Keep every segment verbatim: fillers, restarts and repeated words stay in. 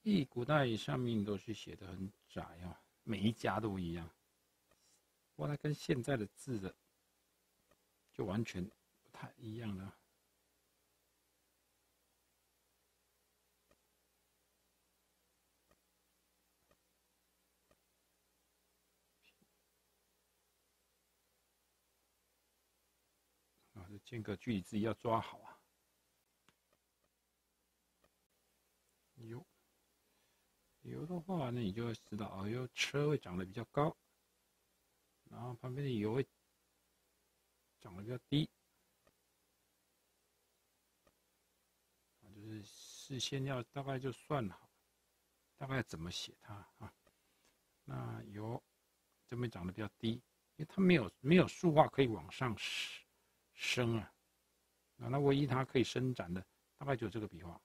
以古代上面都是写的很窄啊，每一家都一样。不过它跟现在的字的就完全不太一样了。啊，这间隔距离自己要抓好啊。有有的话，那你就会知道哦，有车会长得比较高，然后旁边的油会长得比较低。就是事先要大概就算好，大概怎么写它啊？那油这边长得比较低，因为它没有没有树画可以往上升啊。那唯一它可以伸展的，大概就这个笔画。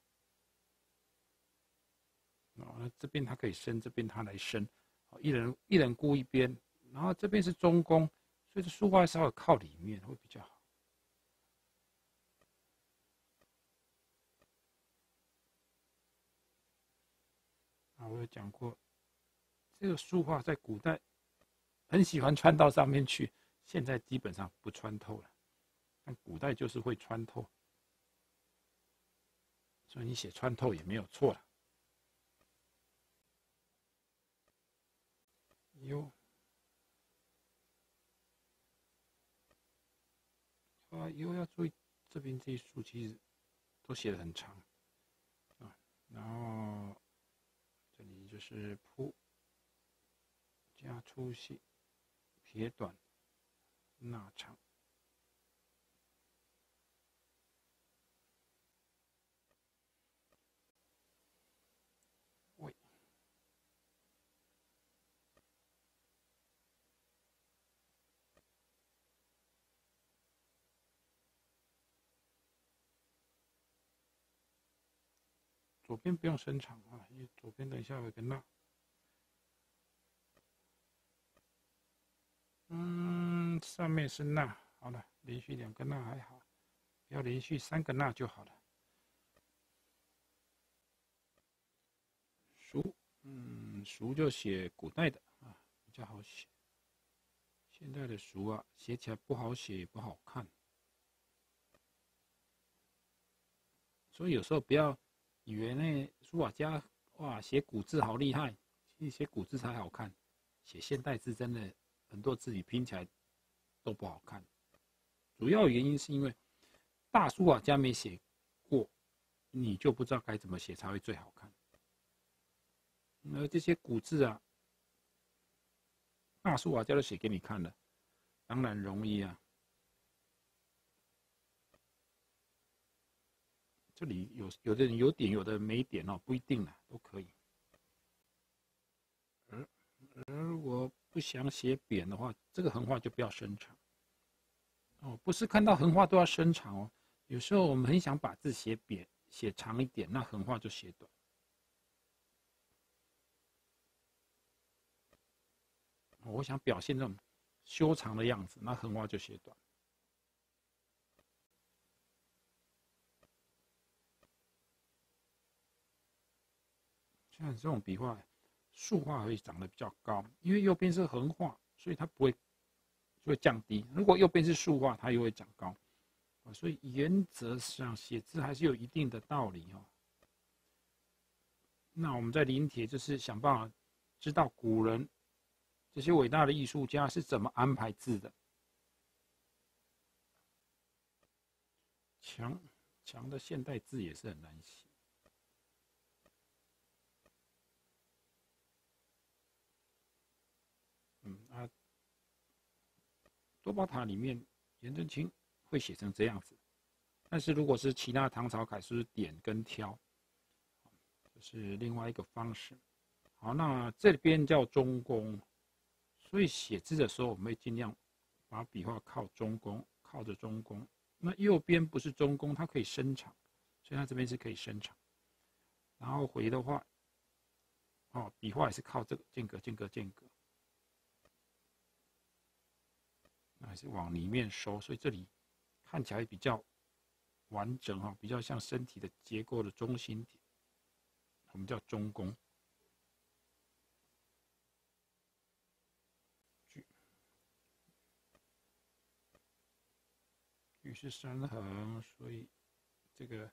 那这边它可以伸，这边它来伸，一人一人顾一边，然后这边是中宫，所以这树画稍微靠里面会比较好。啊，我有讲过，这个书画在古代很喜欢穿到上面去，现在基本上不穿透了。但古代就是会穿透，所以你写穿透也没有错了。有啊，有要注意这边这一竖其实都写得很长啊，然后这里就是铺加粗细撇短捺长。位左边不用伸长啊，因为左边等一下有个捺。嗯，上面是捺，好了，连续两个捺还好，不要连续三个捺就好了。熟，嗯，熟就写古代的啊，比较好写。现在的熟啊，写起来不好写，也不好看。所以有时候不要以为那书法家哇写古字好厉害，其实写古字才好看，写现代字真的很多字你拼起来都不好看。主要原因是因为大书法家没写过，你就不知道该怎么写才会最好看。而这些古字啊，大书法家都写给你看了，当然容易啊。这里有有的人有点，有的人没点哦，不一定啦，都可以。而而如果不想写扁的话，这个横画就不要伸长。哦，不是看到横画都要伸长哦。有时候我们很想把字写扁、写长一点，那横画就写短。我想表现这种修长的样子，那横画就写短。像这种笔画，竖画会长得比较高，因为右边是横画，所以它不会就会降低。如果右边是竖画，它又会长高。所以原则上写字还是有一定的道理哦。那我们在临帖就是想办法知道古人这些伟大的艺术家是怎么安排字的。强强的现代字也是很难写。嗯啊，多宝塔里面颜真卿会写成这样子，但是如果是其他唐朝楷书是点跟挑，这是另外一个方式。好，那这边叫中宫，所以写字的时候我们会尽量把笔画靠中宫，靠着中宫。那右边不是中宫，它可以伸长，所以它这边是可以伸长。然后回的话，哦，笔画也是靠这个间隔、间隔、间隔，那还是往里面收，所以这里看起来比较完整哈，比较像身体的结构的中心点。 我们叫中宫。矩矩是三横，所以这个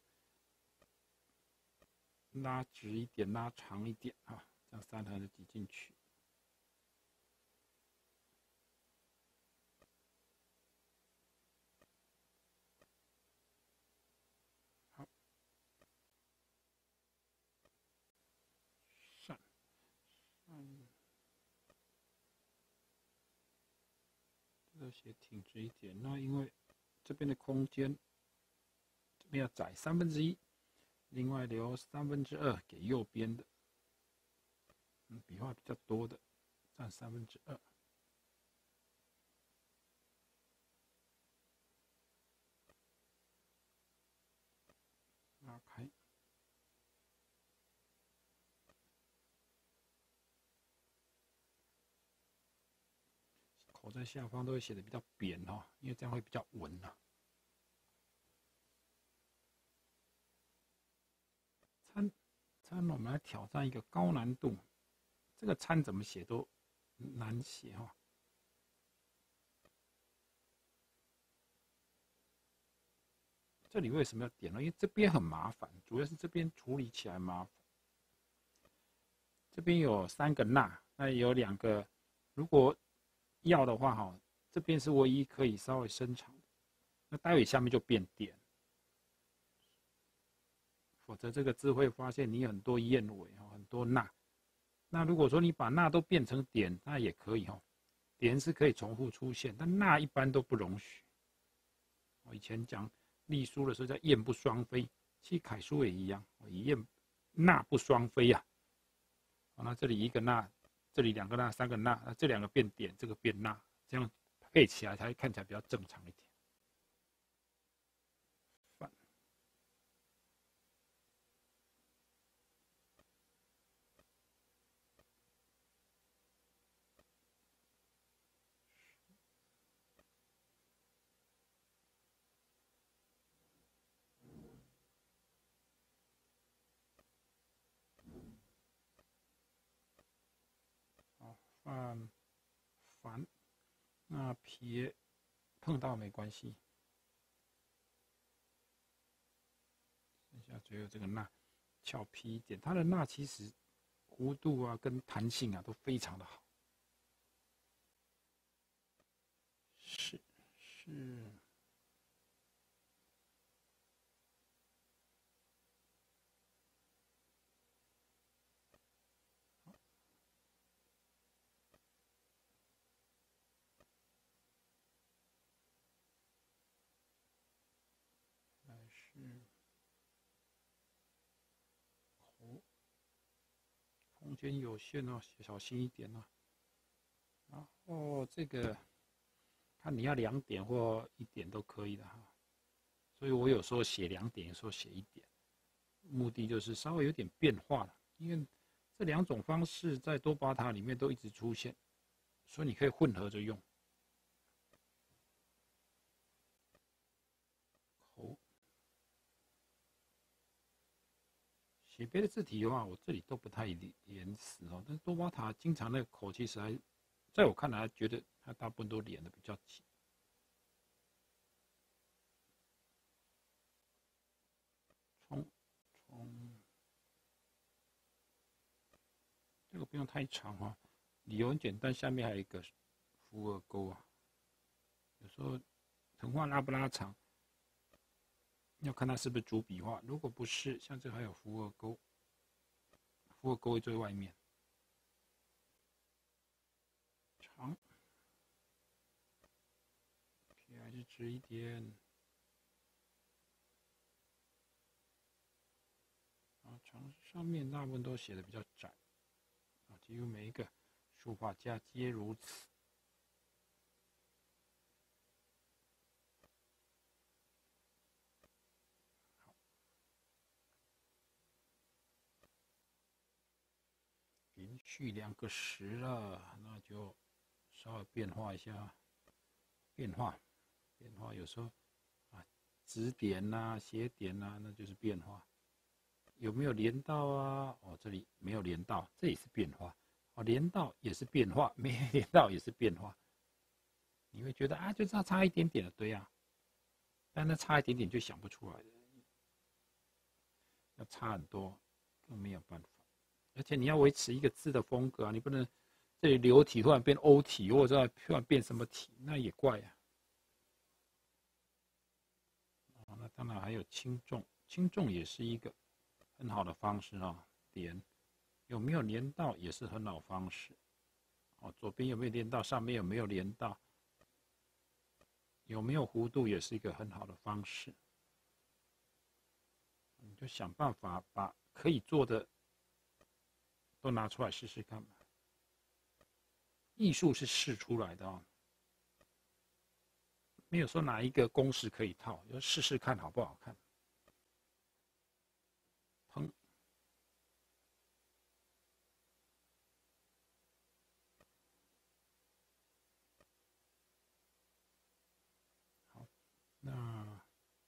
拉直一点，拉长一点啊，这样三横就挤进去。好，上上，这个写挺直一点。那因为这边的空间，这边要窄三分之一。另外留三分之二给右边的，嗯，笔画比较多的，占三分之二。拉开，口在下方都会写的比较扁哈、哦，因为这样会比较稳啊。餐餐，我们来挑战一个高难度，这个餐怎么写都难写哈、哦。这里为什么要点呢？因为这边很麻烦，主要是这边处理起来麻烦。这边有三个捺，那有两个，如果要的话哈，这边是唯一可以稍微伸长的，那待会下面就变点。否则这个字会发现你很多燕尾很多捺。那如果说你把捺都变成点，那也可以哈。点是可以重复出现，但捺一般都不容许。我以前讲隶书的时候叫燕不双飞，其实楷书也一样，以燕捺不双飞啊。那这里一个捺，这里两个捺，三个捺，那这两个变点，这个变捺，这样配起来才看起来比较正常一点。犯烦，那撇碰到没关系，剩下只有这个捺俏皮一点，它的捺其实弧度啊跟弹性啊都非常的好。是是。是口，空间有限哦，小心一点哦。然后这个看你要两点或一点都可以的哈，所以我有时候写两点，有时候写一点，目的就是稍微有点变化了，因为这两种方式在多巴塔里面都一直出现，所以你可以混合着用。口。写别的字体的话，我这里都不太严死哦。但是多巴塔经常那个口其实还，在我看来，觉得它大部分都连的比较紧。冲冲，这个不用太长哈、哦，理由很简单，下面还有一个伏耳钩啊。有时候藤画拉不拉长，要看它是不是主笔画。如果不是，像这还有伏耳钩，伏耳钩在最外面。长，撇还是直一点。啊，长上面大部分都写的比较窄，啊，几乎每一个书法家皆如此。连续两个十了，那就稍微变化一下，变化，变化有时候啊，指点呐、写点呐，那就是变化。 有没有连到啊？哦，这里没有连到，这也是变化。哦，连到也是变化，没连到也是变化。你会觉得啊，就差差一点点的，对啊。但那差一点点就想不出来了，要差很多更没有办法。而且你要维持一个字的风格啊，你不能这里流体突然变欧体，或者突然变什么体，那也怪啊。哦，那当然还有轻重，轻重也是一个很好的方式啊。连有没有连到也是很好的方式。哦，左边有没有连到，上面有没有连到，有没有弧度也是一个很好的方式。你就想办法把可以做的都拿出来试试看吧。艺术是试出来的哦，没有说哪一个公式可以套，就试试看好不好看。砰！好，那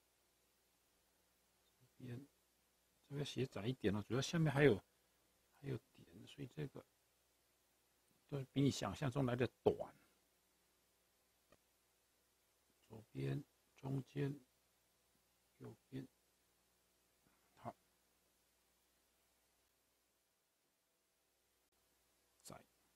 这边这边写窄一点了，主要下面还有还有点，所以这个都比你想象中来的短。左边、中间、右边，好，窄，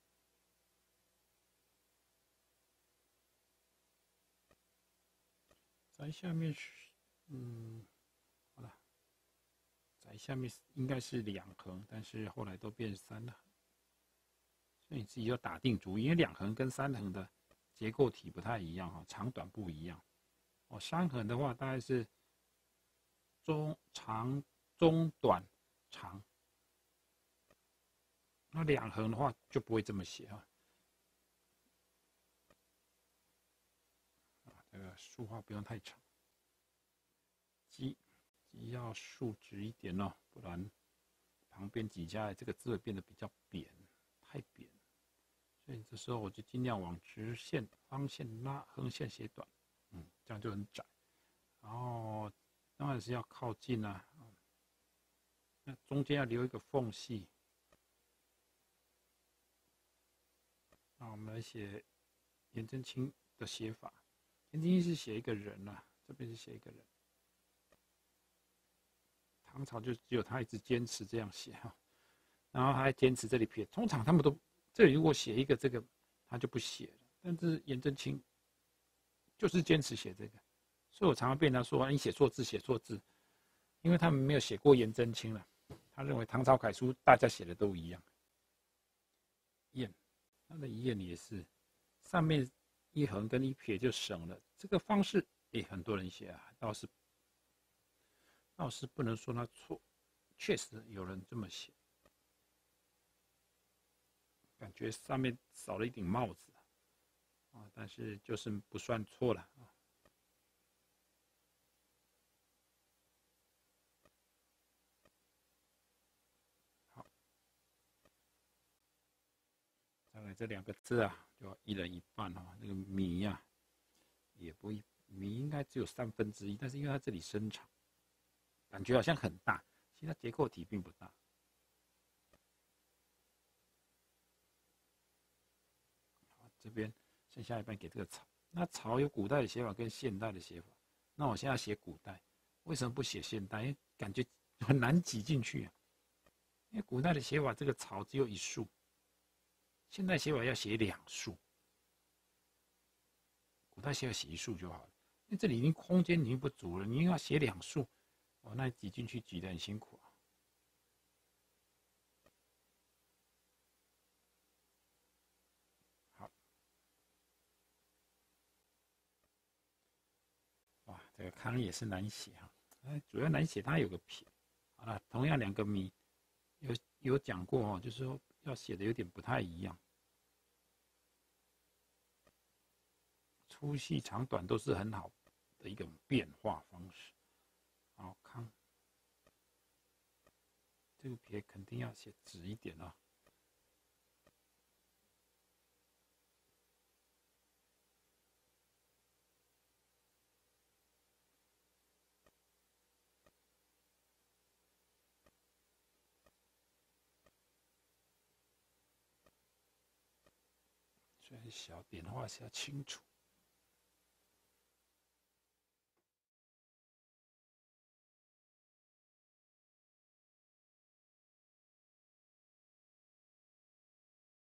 窄下面是，嗯，好了，窄下面应该是两横，但是后来都变三横，所以你自己要打定主意，因为两横跟三横的结构体不太一样哈，长短不一样。哦，三横的话大概是中长、中短、长。那两横的话就不会这么写啊。啊，这个竖画不用太长，鸡鸡要竖直一点哦，不然旁边挤下来这个字会变得比较扁，太扁。所以这时候我就尽量往直线、方线拉，横线写短，嗯，这样就很窄。然后当然是要靠近啊，那中间要留一个缝隙。那我们来写颜真卿的写法。颜真卿是写一个人啊，这边是写一个人。唐朝就只有他一直坚持这样写哈，然后他还坚持这里撇。通常他们都这里如果写一个这个，他就不写了。但是颜真卿就是坚持写这个，所以我常常被他说你写错字，写错字，因为他们没有写过颜真卿了。他认为唐朝楷书大家写的都一样。砚，他的砚也是上面一横跟一撇就省了，这个方式也很多人写啊，倒是倒是不能说他错，确实有人这么写，感觉上面少了一顶帽子啊，但是就是不算错了啊。好，再来这两个字啊，就要一人一半啊。那个米呀、啊，也不一米应该只有三分之一，但是因为它这里伸长，感觉好像很大，其实它结构体并不大。好，这边剩下一半给这个草。那草有古代的写法跟现代的写法，那我现在写古代，为什么不写现代？因为感觉很难挤进去啊。因为古代的写法，这个草只有一竖，现代写法要写两竖。古代写法写一竖就好了，因为这里已经空间已经不足了，你要写两竖，哦，那挤进去挤得很辛苦啊。好，哇，这个康也是难写哈，哎，主要难写它有个撇。好了，同样两个米，有有讲过哦，就是说要写的有点不太一样，粗细长短都是很好的一种变化方式。好，康这个撇肯定要写直一点啊。 虽然小，点画一下清楚。